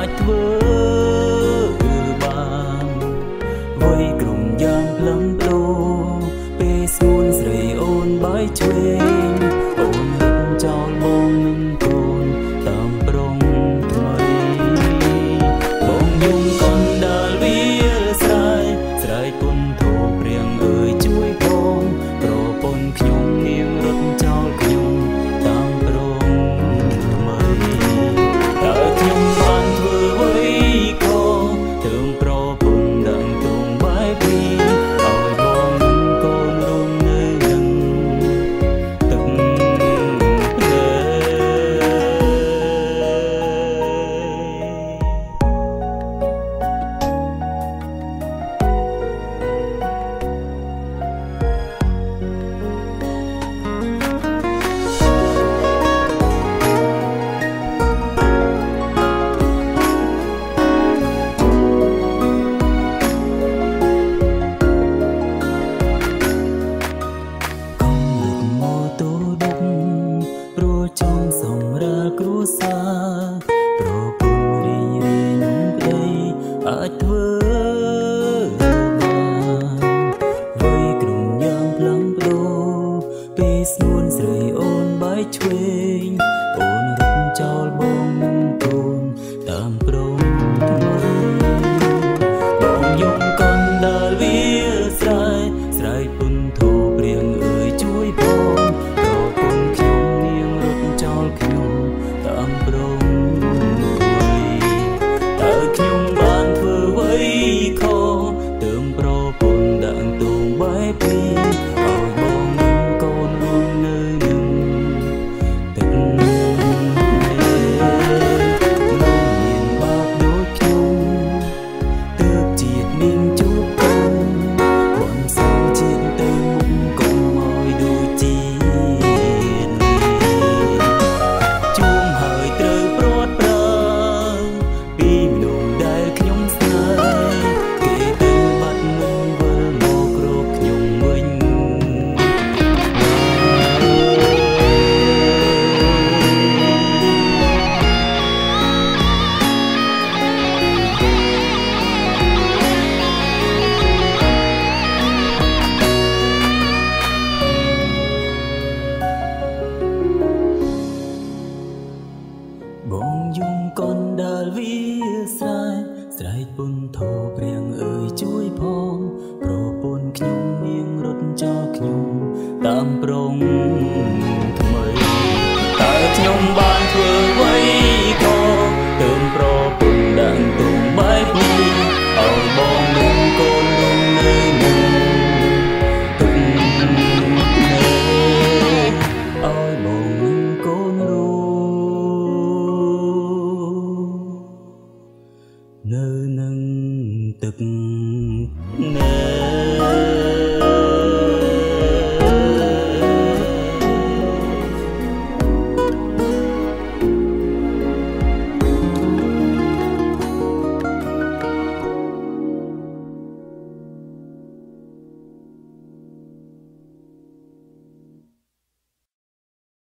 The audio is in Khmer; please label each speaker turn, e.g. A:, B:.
A: អាចធ្វើបានវ័យក្រុមយ៉ាងផ្លឹមដូពេលស្ងួនស្រីអូនបាយឆ្វេងអូនរត់ចោលបងនឹងកូនតាមប្រងថ្មីបងយំកណ្ដាលវាស្រែស្រែពុនធូរព្រៀងអើយជួយបងប្រពន្ធខ្ញុំនាងរត់ចោលខ្ញុំតាមប្រងថ្មីតើខ្ញុំបានធ្វើអ្វីខុសទើបប្រពន្ធដឹងទងបែបនេះឲ្យបងនឹងកូនរងនៅនឹងទឹកភ្នែចំសម្រាប់គ្រួសារប្រពន្ធរីងរាយនឹងក្តីអាចធ្វើបានវ័យក្រុមយ៉ាងផ្លឹងប្ដូរពេលស្ងួនស្រីអូនបាយឆ្វេងអូនរត់ចោលបងនឹងកូនតាមប្រងថ្មីបងយំកណ្ដាលវាស្រែស្រែពុនធូរព្រៀងអើយជួយបងប្រពន្ធខ្ញុំនាងរត់ចោលខ្ញុំតាមប្រងថ្មីតើខ្ញុំបានធ្វើអ្វីខុសទើបប្រពន្ធដាក់ទងបែបនេះឲ្យបងនឹងកូនរួមនៅនឹងទឹកមានបាបដូចខ្ញុំទើបជាតិនាងជួបកូនបងសងជាតិទៅមុខកុំឲ្យដូចជាតិជួងហើយត្រូវព្រាត់ប្រាពីមនុស្សដែលខ្ញុំស្នេហ៍គេទៅបាត់មិនវិលមករកខ្ញុំវិញបងយំកណ្ដាលវាស្រែស្រែកពុនធូរព្រៀងអើយជួយផងប្រពន្ធខ្ញុំនាងរត់ចោលខ្ញុំតាមប្រងថ្មីតើខ្ញុំបានធ្វើអ្វីខុសទើបប្រពន្ធដាក់ទងបែបនេះឲ្យបងនឹងកូនរងនៅនឹងទឹកភ្នែកឲ្យបងនឹងកូនរងនៅនឹងទឹកភ្នែក